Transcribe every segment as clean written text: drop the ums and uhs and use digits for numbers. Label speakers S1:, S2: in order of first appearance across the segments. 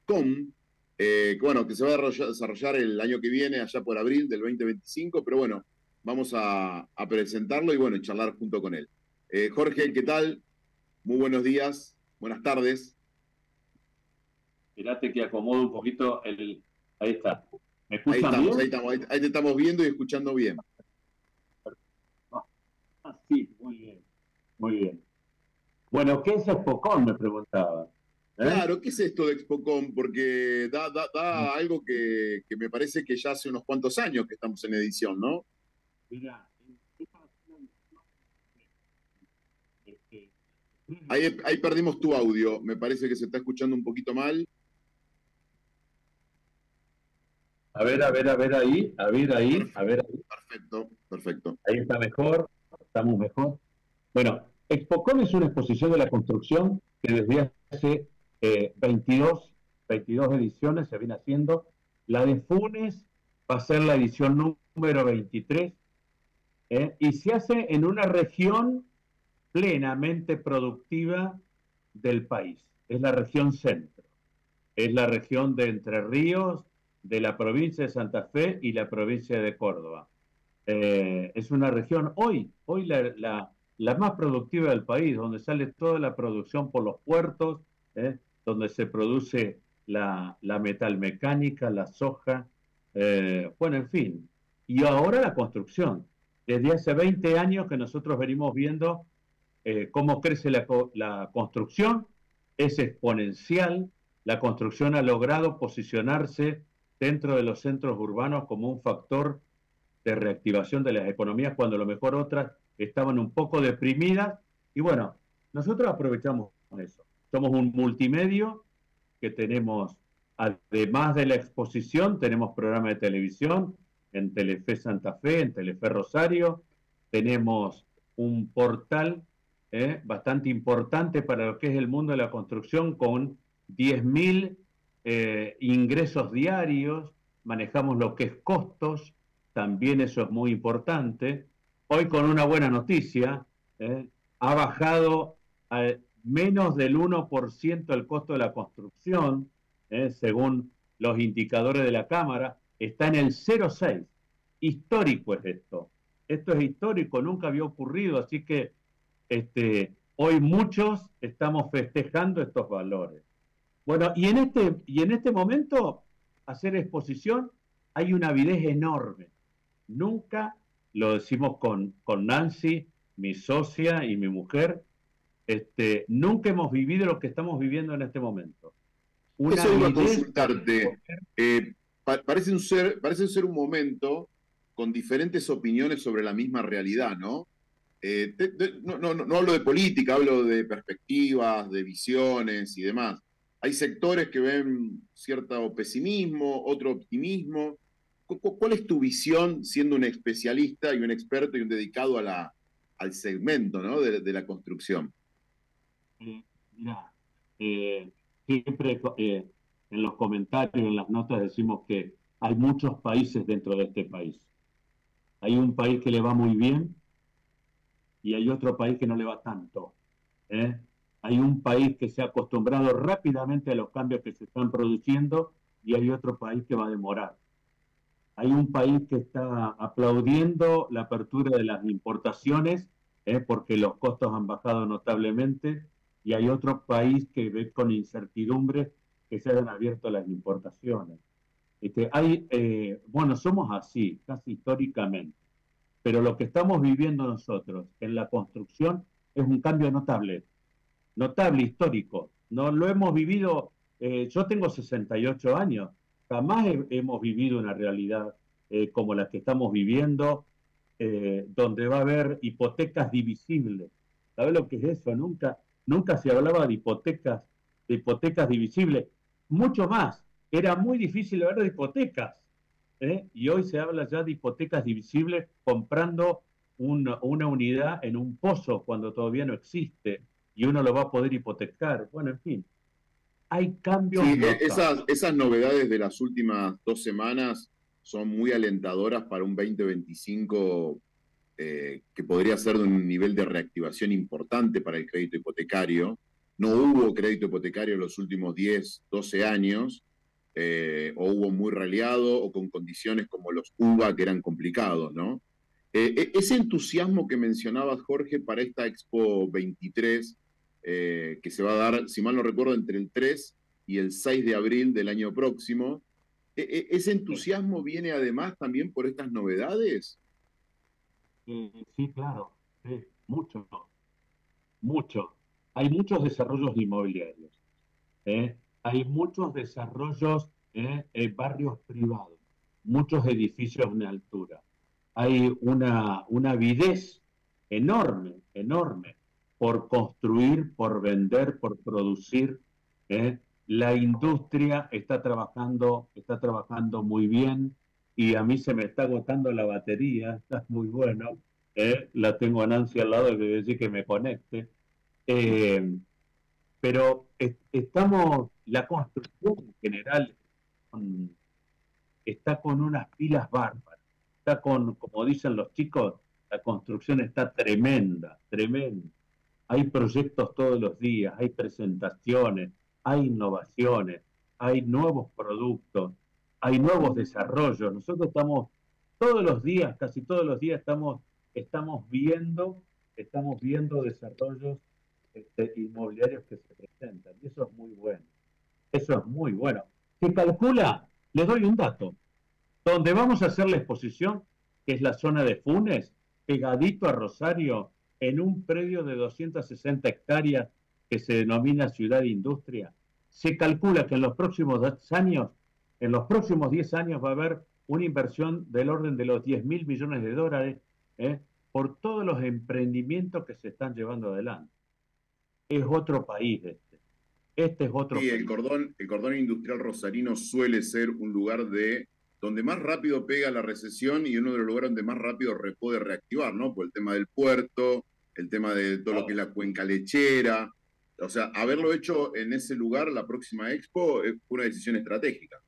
S1: Expocom, que se va a desarrollar el año que viene, allá por abril del 2025, pero bueno, vamos a presentarlo y bueno, charlar junto con él. Jorge, ¿qué tal? Muy buenos días, buenas tardes.
S2: Esperate que acomodo un poquito el... Ahí está. ¿Me
S1: Ahí
S2: escuchan
S1: estamos, ahí
S2: bien?
S1: estamos, ahí te estamos viendo y escuchando bien.
S2: Sí, muy bien, muy bien. Bueno, ¿qué es Expocon? Me preguntaba. ¿Eh?
S1: Claro, ¿qué es esto de Expocom? Porque da algo que me parece que ya hace unos cuantos años que estamos en edición, ¿no?
S2: Mira, este,
S1: Ahí perdimos tu audio, me parece que se está escuchando un poquito mal.
S2: a ver, a ver, a ver ahí, a ver ahí, a
S1: Perfecto,
S2: ver ahí.
S1: perfecto, perfecto.
S2: Ahí está mejor, estamos mejor. Bueno, Expocon es una exposición de la construcción que desde hace 22 ediciones se viene haciendo. La de Funes va a ser la edición número 23, y se hace en una región plenamente productiva del país. Es la región centro, es la región de Entre Ríos, de la provincia de Santa Fe y la provincia de Córdoba. Es una región hoy la más productiva del país, donde sale toda la producción por los puertos, donde se produce la metalmecánica, la soja, bueno, en fin. Y ahora la construcción. Desde hace 20 años que nosotros venimos viendo cómo crece la construcción, es exponencial. La construcción ha logrado posicionarse dentro de los centros urbanos como un factor de reactivación de las economías cuando a lo mejor otras estaban un poco deprimidas. Y bueno, nosotros aprovechamos eso. Somos un multimedio que tenemos, además de la exposición, tenemos programa de televisión en Telefe Santa Fe, en Telefe Rosario, tenemos un portal bastante importante para lo que es el mundo de la construcción con 10.000 ingresos diarios, manejamos lo que es costos, también eso es muy importante. Hoy con una buena noticia, ha bajado a menos del 1% el costo de la construcción, según los indicadores de la Cámara, está en el 0,6. Histórico es esto. Esto es histórico, nunca había ocurrido, así que hoy muchos estamos festejando estos valores. Bueno, y en este momento, hacer exposición, hay una avidez enorme. Nunca, lo decimos con Nancy, mi socia y mi mujer, nunca hemos vivido lo que estamos viviendo en este momento. Una
S1: Eso iba a
S2: avidez por
S1: consultarte. Eh, parece ser un momento con diferentes opiniones sobre la misma realidad, ¿no? No hablo de política, hablo de perspectivas, de visiones y demás. Hay sectores que ven cierto pesimismo, otro optimismo. ¿Cuál es tu visión siendo un especialista y un experto y un dedicado al segmento, ¿no? de la construcción?
S2: Mira, siempre en los comentarios, en las notas decimos que hay muchos países dentro de este país. Hay un país que le va muy bien y hay otro país que no le va tanto. ¿eh? Hay un país que se ha acostumbrado rápidamente a los cambios que se están produciendo y hay otro país que va a demorar. Hay un país que está aplaudiendo la apertura de las importaciones, porque los costos han bajado notablemente, y hay otro país que ve con incertidumbre que se hayan abierto las importaciones. Bueno, somos así, casi históricamente, pero lo que estamos viviendo nosotros en la construcción es un cambio notable, notable, histórico. No lo hemos vivido, yo tengo 68 años, jamás hemos vivido una realidad como la que estamos viviendo, donde va a haber hipotecas divisibles. ¿Sabes lo que es eso? Nunca se hablaba de hipotecas divisibles. Mucho más, era muy difícil hablar de hipotecas. Y hoy se habla ya de hipotecas divisibles comprando una unidad en un pozo cuando todavía no existe y uno lo va a poder hipotecar. Bueno, en fin, hay cambios
S1: Sí,
S2: notables.
S1: esas novedades de las últimas 2 semanas son muy alentadoras para un 2025 que podría ser de un nivel de reactivación importante para el crédito hipotecario. no hubo crédito hipotecario en los últimos 10, 12 años, o hubo muy raleado o con condiciones como los UBA que eran complicados, ¿no? Ese entusiasmo que mencionabas, Jorge, para esta Expo 23, que se va a dar, si mal no recuerdo, entre el 3 y el 6 de abril del año próximo, ¿ese entusiasmo viene además también por estas novedades?
S2: Sí, claro, sí, mucho, mucho. Hay muchos desarrollos inmobiliarios, hay muchos desarrollos en barrios privados, muchos edificios en altura. Hay una avidez enorme, enorme, por construir, por vender, por producir. ¿eh? La industria está trabajando muy bien y a mí se me está agotando la batería, está muy bueno. La tengo a Nancy al lado que decir que me conecte. Eh, pero la construcción en general con- está con unas pilas bárbaras. Está con, como dicen los chicos, la construcción está tremenda, tremenda. Hay proyectos todos los días, hay presentaciones, hay innovaciones, hay nuevos productos, hay nuevos desarrollos. Nosotros estamos todos los días, casi todos los días estamos viendo, estamos viendo desarrollos inmobiliarios que se presentan. Y eso es muy bueno. Eso es muy bueno. Se calcula, les doy un dato, donde vamos a hacer la exposición, que es la zona de Funes, pegadito a Rosario, en un predio de 260 hectáreas que se denomina Ciudad de Industria. Se calcula que en los próximos 10 años, en los próximos 10 años va a haber una inversión del orden de los 10.000 millones de dólares por todos los emprendimientos que se están llevando adelante. Es otro país este. Este es otro
S1: Sí,
S2: país.
S1: el cordón industrial rosarino suele ser un lugar de donde más rápido pega la recesión y uno de los lugares donde más rápido puede reactivar, ¿no? Por el tema del puerto, el tema de todo lo que es la cuenca lechera. O sea, haberlo hecho en ese lugar, la próxima Expo, es una decisión estratégica.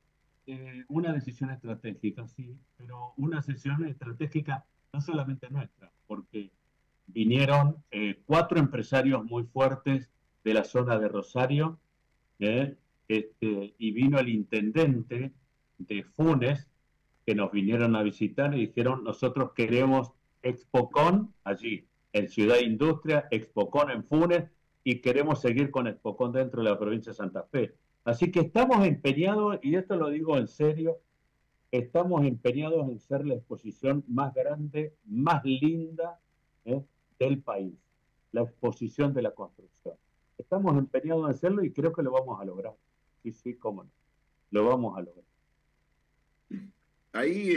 S2: Una decisión estratégica, sí, pero una decisión estratégica no solamente nuestra, porque vinieron 4 empresarios muy fuertes de la zona de Rosario, y vino el intendente de Funes, que nos vinieron a visitar y dijeron, nosotros queremos Expocon allí, en Ciudad Industria, Expocon en Funes, y queremos seguir con Expocon dentro de la provincia de Santa Fe. Así que estamos empeñados, y esto lo digo en serio, estamos empeñados en ser la exposición más grande, más linda ¿eh? del país, la exposición de la construcción. Estamos empeñados en hacerlo y creo que lo vamos a lograr. Sí, sí, cómo no, lo vamos a lograr.
S1: Ahí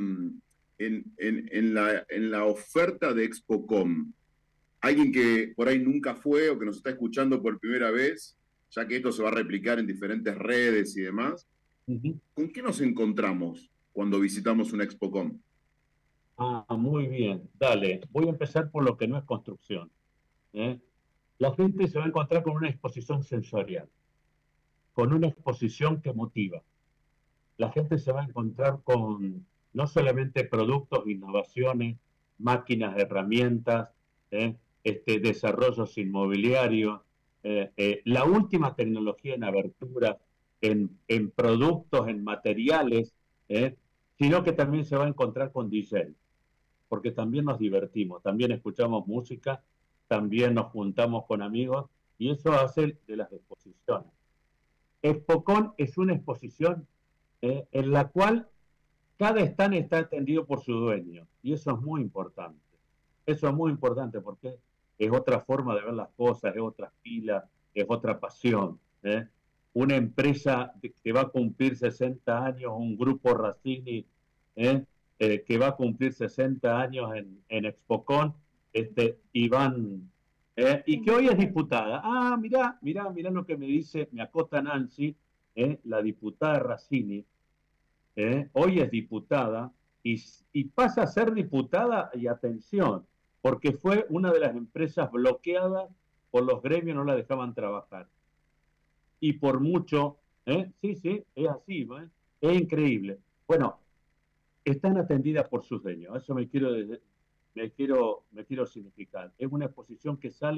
S1: en la oferta de Expocom, alguien que por ahí nunca fue o que nos está escuchando por primera vez, ya que esto se va a replicar en diferentes redes y demás,
S2: Uh -huh.
S1: ¿con qué nos encontramos cuando visitamos una Expocom?
S2: Muy bien, dale. Voy a empezar por lo que no es construcción. ¿eh? La gente se va a encontrar con una exposición sensorial, con una exposición que motiva. La gente se va a encontrar con no solamente productos, innovaciones, máquinas, herramientas, desarrollos inmobiliarios, la última tecnología en abertura, en productos, en materiales, sino que también se va a encontrar con DJ, porque también nos divertimos, también escuchamos música, también nos juntamos con amigos y eso hace de las exposiciones. Expocon es una exposición en la cual cada stand está atendido por su dueño y eso es muy importante. Eso es muy importante porque es otra forma de ver las cosas, es otra fila, es otra pasión. Una empresa que va a cumplir 60 años, un grupo Racini que va a cumplir 60 años en Expocon, Iván, y que hoy es diputada. Mirá lo que me dice, me acota Nancy, la diputada Racini, hoy es diputada y pasa a ser diputada, y atención, porque fue una de las empresas bloqueadas por los gremios, no la dejaban trabajar. Y por mucho, sí, sí, es así, es increíble. Bueno, están atendidas por sus dueños, eso me quiero significar. Es una exposición que sale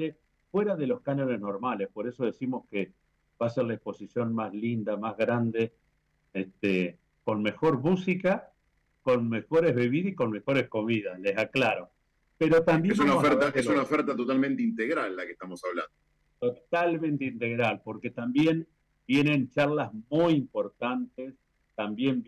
S2: fuera de los cánones normales. Por eso decimos que va a ser la exposición más linda, más grande, con mejor música, con mejores bebidas y con mejores comidas, les aclaro. Pero también vamos a ver
S1: Es una oferta totalmente integral la que estamos hablando.
S2: totalmente integral, porque también vienen charlas muy importantes, también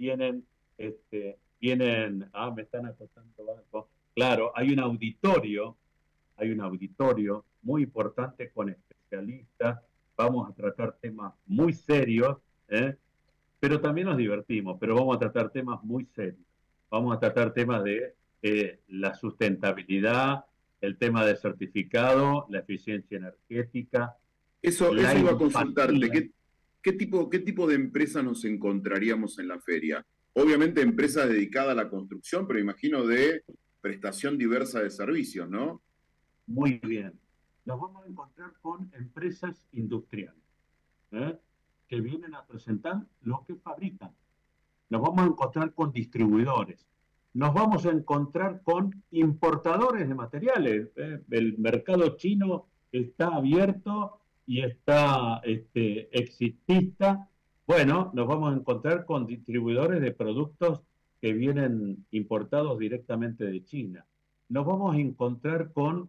S2: me están acotando algo. Claro, hay un auditorio muy importante con especialistas, vamos a tratar temas muy serios, ¿eh? Pero también nos divertimos, pero vamos a tratar temas muy serios. Vamos a tratar temas de la sustentabilidad, el tema del certificado, la eficiencia energética,
S1: Eso
S2: la
S1: iba a consultarte.
S2: empatía.
S1: Qué tipo de empresa nos encontraríamos en la feria? Obviamente empresas dedicadas a la construcción, pero imagino de prestación diversa de servicios, ¿no?
S2: Muy bien. Nos vamos a encontrar con empresas industriales, ¿eh? Que vienen a presentar lo que fabrican. Nos vamos a encontrar con distribuidores. Nos vamos a encontrar con importadores de materiales. El mercado chino está abierto y está exitista. Bueno, nos vamos a encontrar con distribuidores de productos que vienen importados directamente de China. Nos vamos a encontrar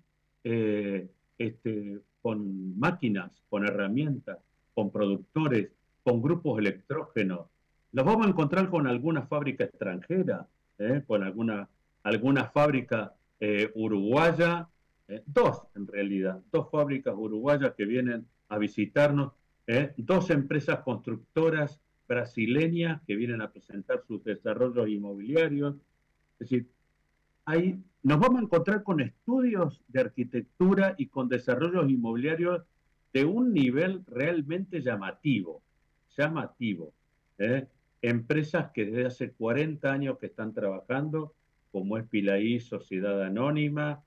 S2: con máquinas, con herramientas, con productores, con grupos electrógenos. Nos vamos a encontrar con alguna fábrica extranjera, con alguna fábrica uruguaya, dos en realidad, dos fábricas uruguayas que vienen a visitarnos, dos empresas constructoras brasileñas que vienen a presentar sus desarrollos inmobiliarios. Es decir, ahí nos vamos a encontrar con estudios de arquitectura y con desarrollos inmobiliarios de un nivel realmente llamativo. ¿eh? Empresas que desde hace 40 años que están trabajando, como es Pilaí, Sociedad Anónima,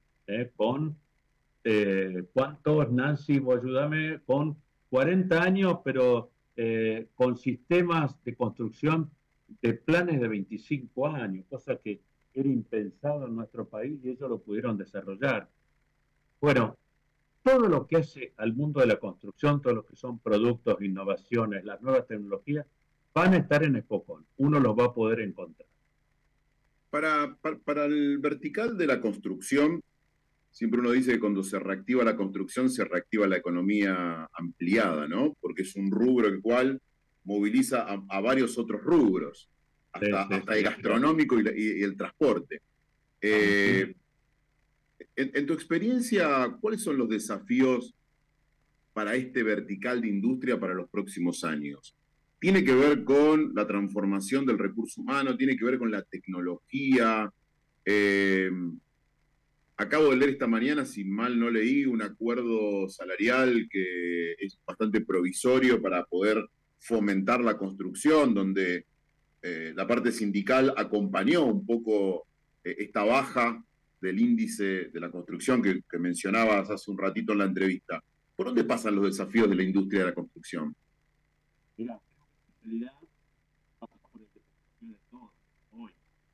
S2: ¿cuántos, Nancy, vos ayúdame? Con 40 años, pero con sistemas de construcción de planes de 25 años, cosa que era impensado en nuestro país y ellos lo pudieron desarrollar. Bueno, todo lo que hace al mundo de la construcción, todo lo que son productos, innovaciones, las nuevas tecnologías, van a estar en Expocon. Uno los va a poder encontrar.
S1: Para el vertical de la construcción, siempre uno dice que cuando se reactiva la construcción, se reactiva la economía ampliada, ¿no? Porque es un rubro el cual moviliza a varios otros rubros, hasta el gastronómico y el transporte. En tu experiencia, ¿cuáles son los desafíos para este vertical de industria para los próximos años? ¿Tiene que ver con la transformación del recurso humano? ¿Tiene que ver con la tecnología? Acabo de leer esta mañana, si mal no leí, un acuerdo salarial que es bastante provisorio para poder fomentar la construcción, donde la parte sindical acompañó un poco esta baja del índice de la construcción que mencionabas hace un ratito en la entrevista. ¿Por dónde pasan los desafíos de la industria de la construcción?
S2: Mira, en realidad pasa por el desafío de todos hoy.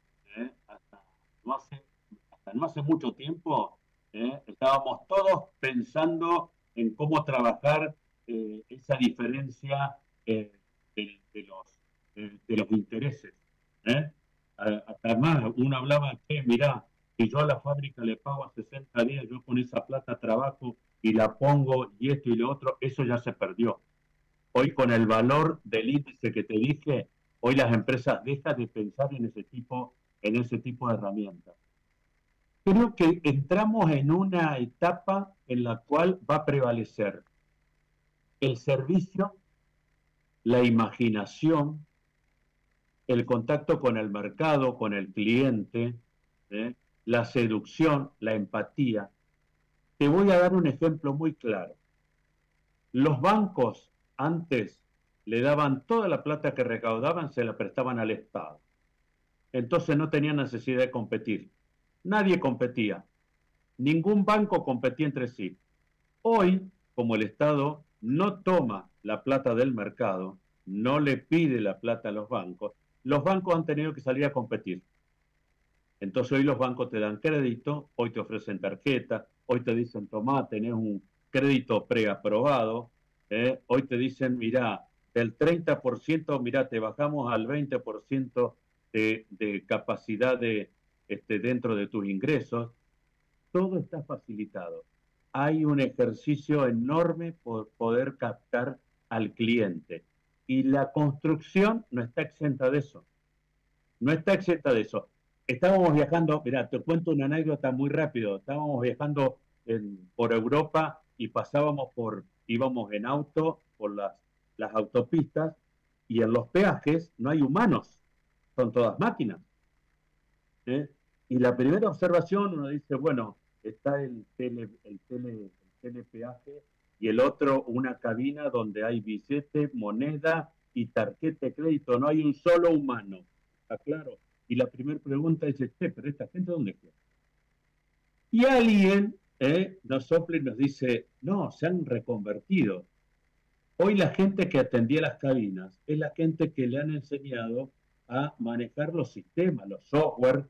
S2: Hasta no hace mucho tiempo estábamos todos pensando en cómo trabajar esa diferencia de los intereses. ¿eh? Además, uno hablaba que, mirá, si yo a la fábrica le pago a 60 días, yo con esa plata trabajo y la pongo y esto y lo otro, eso ya se perdió. Hoy con el valor del índice que te dije, hoy las empresas dejan de pensar en ese tipo de herramientas. Creo que entramos en una etapa en la cual va a prevalecer el servicio, la imaginación, el contacto con el mercado, con el cliente, la seducción, la empatía. Te voy a dar un ejemplo muy claro. Los bancos antes le daban toda la plata que recaudaban, se la prestaban al Estado. Entonces no tenían necesidad de competir. Nadie competía. Ningún banco competía entre sí. Hoy, como el Estado no toma la plata del mercado, no le pide la plata a los bancos han tenido que salir a competir. Entonces hoy los bancos te dan crédito, hoy te ofrecen tarjeta, hoy te dicen, tomá, tenés un crédito preaprobado, hoy te dicen, mira, del 30%, mira, te bajamos al 20% de capacidad dentro de tus ingresos. Todo está facilitado. Hay un ejercicio enorme por poder captar al cliente. Y la construcción no está exenta de eso. No está exenta de eso. Estábamos viajando, mira, te cuento una anécdota muy rápido. Estábamos viajando por Europa y íbamos en auto por las autopistas y en los peajes no hay humanos, son todas máquinas. ¿Eh? Y la primera observación uno dice, bueno, está el telepeaje y el otro una cabina donde hay billete, moneda y tarjeta de crédito, no hay un solo humano, está claro. Y la primera pregunta es, pero esta gente ¿dónde queda? Y alguien nos sopla y nos dice, no, se han reconvertido. Hoy la gente que atendía las cabinas es la gente que le han enseñado a manejar los sistemas, los software,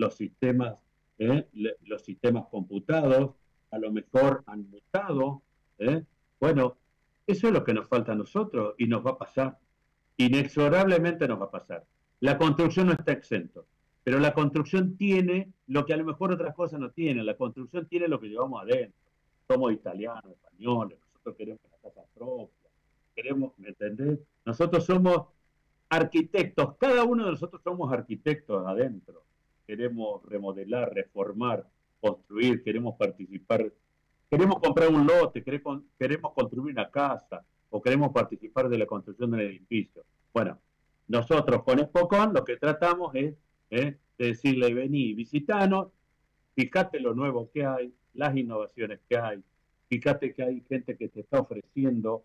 S2: los sistemas computados, a lo mejor han mutado. Bueno, eso es lo que nos falta a nosotros y nos va a pasar. Inexorablemente nos va a pasar. La construcción no está exento, pero la construcción tiene lo que a lo mejor otras cosas no tienen. La construcción tiene lo que llevamos adentro. Somos italianos, españoles, nosotros queremos una casa propia, queremos, ¿me entendés? Nosotros somos arquitectos, cada uno de nosotros somos arquitectos adentro. Queremos remodelar, reformar, construir, queremos participar, queremos comprar un lote, queremos construir una casa o queremos participar de la construcción de un edificio. Bueno, nosotros con Expocon lo que tratamos es de decirle, vení, visitanos, fíjate lo nuevo que hay, las innovaciones que hay, fíjate que hay gente que te está ofreciendo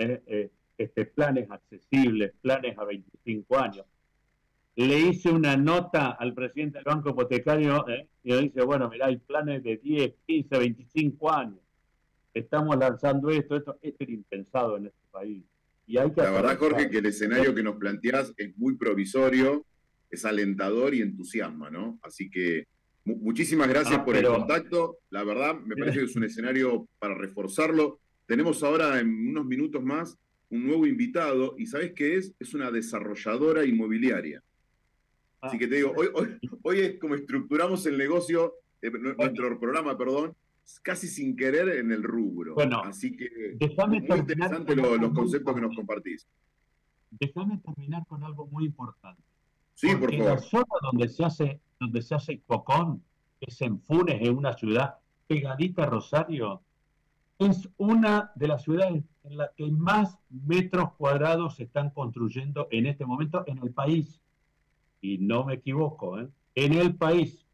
S2: planes accesibles, planes a 25 años. Le hice una nota al presidente del Banco Hipotecario y le dice, bueno, mira, hay planes de 10, 15, 25 años. Estamos lanzando esto era impensado en este país. Y hay que
S1: la verdad, Jorge, que el escenario que nos planteás es muy provisorio, es alentador y entusiasma, ¿no? Así que muchísimas gracias por el contacto. La verdad, me parece que es un escenario para reforzarlo. Tenemos ahora, en unos minutos más, un nuevo invitado, y ¿sabés qué es? Es una desarrolladora inmobiliaria. Así que te digo, hoy es como estructuramos el negocio, nuestro programa, perdón, casi sin querer en el rubro.
S2: Bueno,
S1: así que muy interesante los conceptos que nos compartís.
S2: Déjame terminar con algo muy importante.
S1: Sí, por favor.
S2: La zona donde se hace Expocon, que es en Funes, en una ciudad pegadita a Rosario, es una de las ciudades en la que más metros cuadrados se están construyendo en este momento en el país. Y no me equivoco, en el país.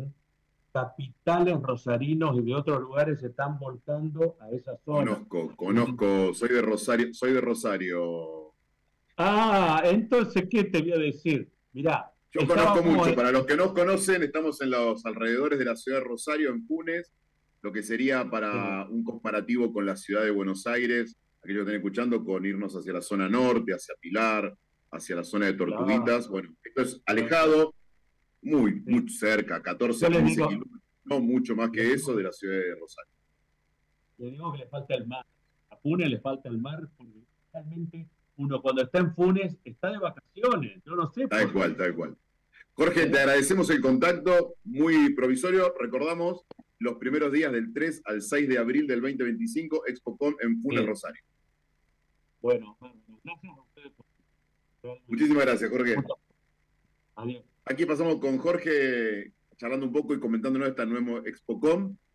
S2: Capitales rosarinos y de otros lugares se están volcando a esa zona.
S1: Conozco, soy de Rosario.
S2: Ah, entonces, ¿qué te voy a decir? Mirá.
S1: Yo conozco mucho, para los que no conocen, estamos en los alrededores de la ciudad de Rosario, en Funes, lo que sería para un comparativo con la ciudad de Buenos Aires, aquellos que están escuchando, con irnos hacia la zona norte, hacia Pilar, hacia la zona de Tortuguitas. Bueno, esto es alejado, muy cerca, 14, 15 kilómetros, no mucho más que eso, de la ciudad de Rosario.
S2: Le digo que le falta el mar. A Funes le falta el mar porque realmente uno cuando está en Funes está de vacaciones. Yo no sé.
S1: Tal cual. Jorge, te agradecemos el contacto, muy provisorio. Recordamos los primeros días del 3 al 6 de abril del 2025, Expocon en Funes, Rosario.
S2: Bueno, gracias a ustedes.
S1: Muchísimas gracias, Jorge.
S2: Adiós.
S1: Aquí pasamos con Jorge, charlando un poco y comentándonos esta nueva Expocon.